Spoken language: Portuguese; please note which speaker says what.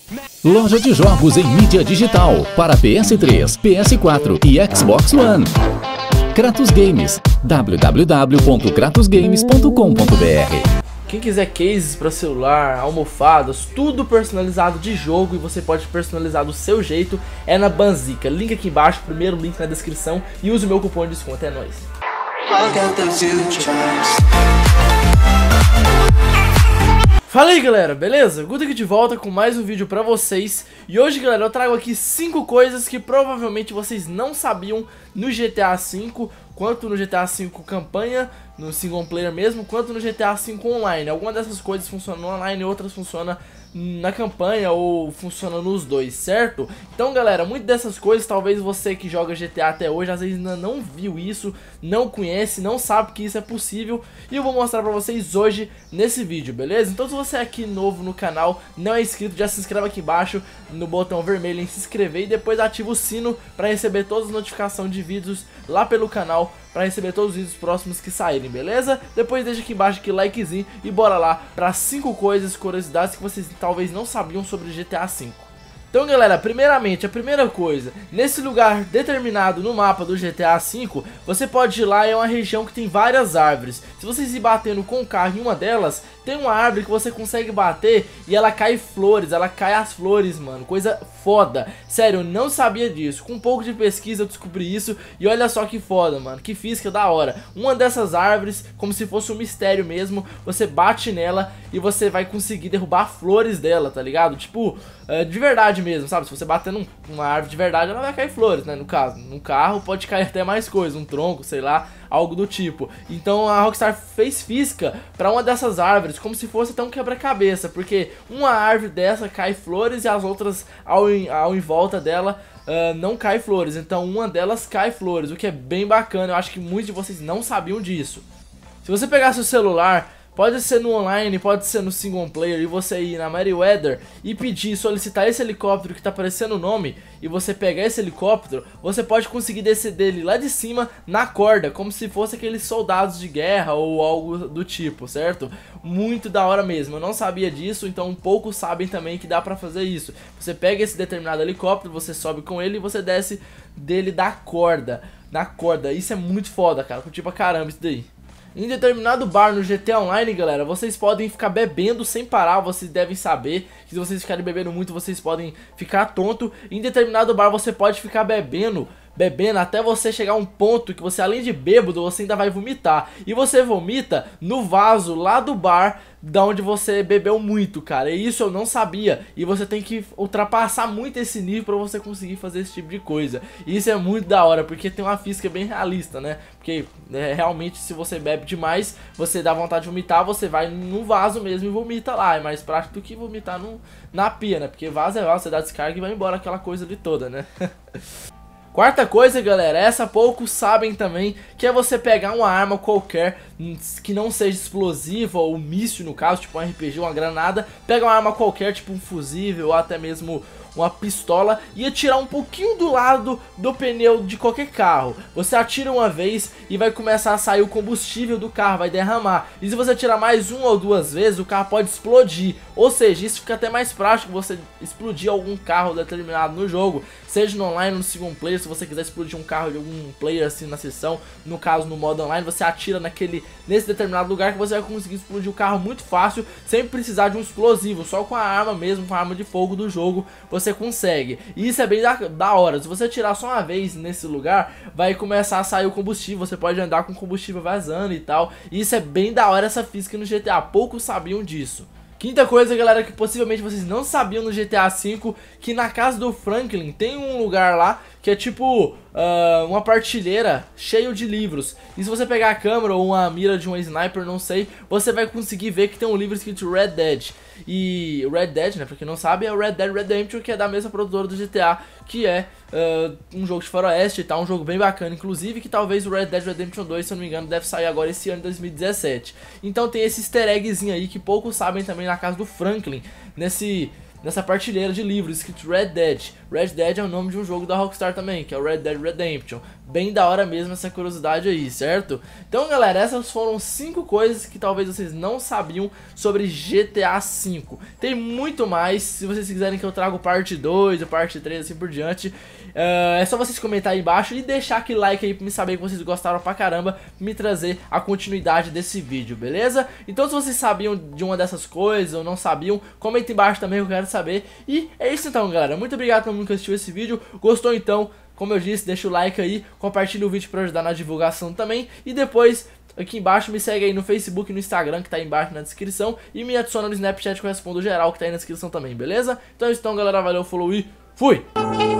Speaker 1: Loja de jogos em mídia digital para PS3, PS4 e Xbox One. Kratos Games, www.kratosgames.com.br.
Speaker 2: Quem quiser cases para celular, almofadas, tudo personalizado de jogo e você pode personalizar do seu jeito, é na Banzica. Link aqui embaixo, primeiro link na descrição e use o meu cupom de desconto, é nóis. Fala aí galera, beleza? Guto aqui de volta com mais um vídeo pra vocês. E hoje galera, eu trago aqui 5 coisas que provavelmente vocês não sabiam no GTA V, quanto no GTA V campanha, no single player mesmo, quanto no GTA V online. Algumas dessas coisas funcionam no online, outras funcionam na campanha ou funciona nos dois, certo? Então galera, muitas dessas coisas talvez você que joga GTA até hoje às vezes ainda não viu isso, não conhece, não sabe que isso é possível, e eu vou mostrar pra vocês hoje nesse vídeo, beleza? Então se você é aqui novo no canal, não é inscrito, já se inscreve aqui embaixo no botão vermelho em se inscrever e depois ativa o sino pra receber todas as notificações de vídeos lá pelo canal, pra receber todos os vídeos próximos que saírem, beleza? Depois deixa aqui embaixo aquele likezinho e bora lá pra 5 coisas, curiosidades que vocês talvez não sabiam sobre GTA V. Então galera, primeiramente, a primeira coisa, nesse lugar determinado no mapa do GTA V, você pode ir lá, é uma região que tem várias árvores. Se vocês ir batendo com o carro em uma delas, tem uma árvore que você consegue bater e ela cai flores, ela cai as flores, mano, coisa foda. Sério, eu não sabia disso, com um pouco de pesquisa eu descobri isso e olha só que foda, mano, que física da hora. Uma dessas árvores, como se fosse um mistério mesmo, você bate nela e você vai conseguir derrubar flores dela, tá ligado? Tipo, de verdade mesmo, sabe? Se você bater numa árvore de verdade, ela vai cair flores, né? No caso, num carro pode cair até mais coisas, um tronco, sei lá, algo do tipo. Então a Rockstar fez física pra uma dessas árvores, como se fosse até um quebra-cabeça, porque uma árvore dessa cai flores e as outras ao em volta dela não cai flores. Então uma delas cai flores, o que é bem bacana. Eu acho que muitos de vocês não sabiam disso. Se você pegar seu celular, pode ser no online, pode ser no single player, e você ir na Meriwether e pedir, solicitar esse helicóptero que tá aparecendo o nome, e você pegar esse helicóptero, você pode conseguir descer dele lá de cima na corda, como se fosse aqueles soldados de guerra ou algo do tipo, certo? Muito da hora mesmo, eu não sabia disso, então poucos sabem também que dá pra fazer isso. Você pega esse determinado helicóptero, você sobe com ele e você desce dele da corda, na corda. Isso é muito foda, cara, curti pra caramba isso daí. Em determinado bar no GTA Online, galera, vocês podem ficar bebendo sem parar. Vocês devem saber que se vocês ficarem bebendo muito, vocês podem ficar tonto. Em determinado bar você pode ficar bebendo até você chegar a um ponto que você, além de bêbado, você ainda vai vomitar. E você vomita no vaso lá do bar da onde você bebeu muito, cara. E isso eu não sabia. E você tem que ultrapassar muito esse nível pra você conseguir fazer esse tipo de coisa. E isso é muito da hora, porque tem uma física bem realista, né? Porque realmente se você bebe demais, você dá vontade de vomitar, você vai no vaso mesmo e vomita lá. É mais prático do que vomitar na pia, né? Porque vaso é vaso, você dá descarga e vai embora aquela coisa ali toda, né? Quarta coisa, galera, essa poucos sabem também, que é você pegar uma arma qualquer que não seja explosiva ou míssil, no caso, tipo um RPG, uma granada. Pega uma arma qualquer, tipo um fusível ou até mesmo uma pistola, e atirar um pouquinho do lado do pneu de qualquer carro. Você atira uma vez e vai começar a sair o combustível do carro, vai derramar. E se você atirar mais uma ou duas vezes, o carro pode explodir. Ou seja, isso fica até mais prático, você explodir algum carro determinado no jogo, seja no online ou no single player. Se você quiser explodir um carro de algum player assim na sessão, no caso no modo online, você atira nesse determinado lugar que você vai conseguir explodir o carro muito fácil, sem precisar de um explosivo, só com a arma mesmo, com a arma de fogo do jogo, você consegue. E isso é bem da hora. Se você atirar só uma vez nesse lugar, vai começar a sair o combustível, você pode andar com combustível vazando e tal. E isso é bem da hora, essa física no GTA, poucos sabiam disso. Quinta coisa, galera, que possivelmente vocês não sabiam no GTA V, que na casa do Franklin tem um lugar lá que é tipo uma partilheira cheio de livros. E se você pegar a câmera ou uma mira de um sniper, não sei, você vai conseguir ver que tem um livro escrito Red Dead. E Red Dead, né, pra quem não sabe, é o Red Dead Redemption, que é da mesma produtora do GTA, que é um jogo de faroeste e tal, um jogo bem bacana, inclusive, que talvez o Red Dead Redemption 2, se eu não me engano, deve sair agora esse ano de 2017. Então tem esse easter eggzinho aí que poucos sabem também na casa do Franklin, nessa partilheira de livros escrito Red Dead. Red Dead é o nome de um jogo da Rockstar também, que é o Red Dead Redemption. bem da hora mesmo essa curiosidade aí, certo? Então galera, essas foram 5 coisas que talvez vocês não sabiam sobre GTA V. Tem muito mais, se vocês quiserem que eu traga parte 2 ou parte 3 assim por diante. É só vocês comentarem aí embaixo e deixar aquele like aí pra me saber que vocês gostaram pra caramba, me trazer a continuidade desse vídeo, beleza? Então se vocês sabiam de uma dessas coisas ou não sabiam, comenta embaixo também que eu quero saber. E é isso então galera, muito obrigado por todo mundo que assistiu esse vídeo. Gostou então? Como eu disse, deixa o like aí, compartilha o vídeo pra ajudar na divulgação também. E depois, aqui embaixo, me segue aí no Facebook e no Instagram, que tá aí embaixo na descrição. E me adiciona no Snapchat que eu respondo geral, que tá aí na descrição também, beleza? Então é isso então galera, valeu, falou e fui!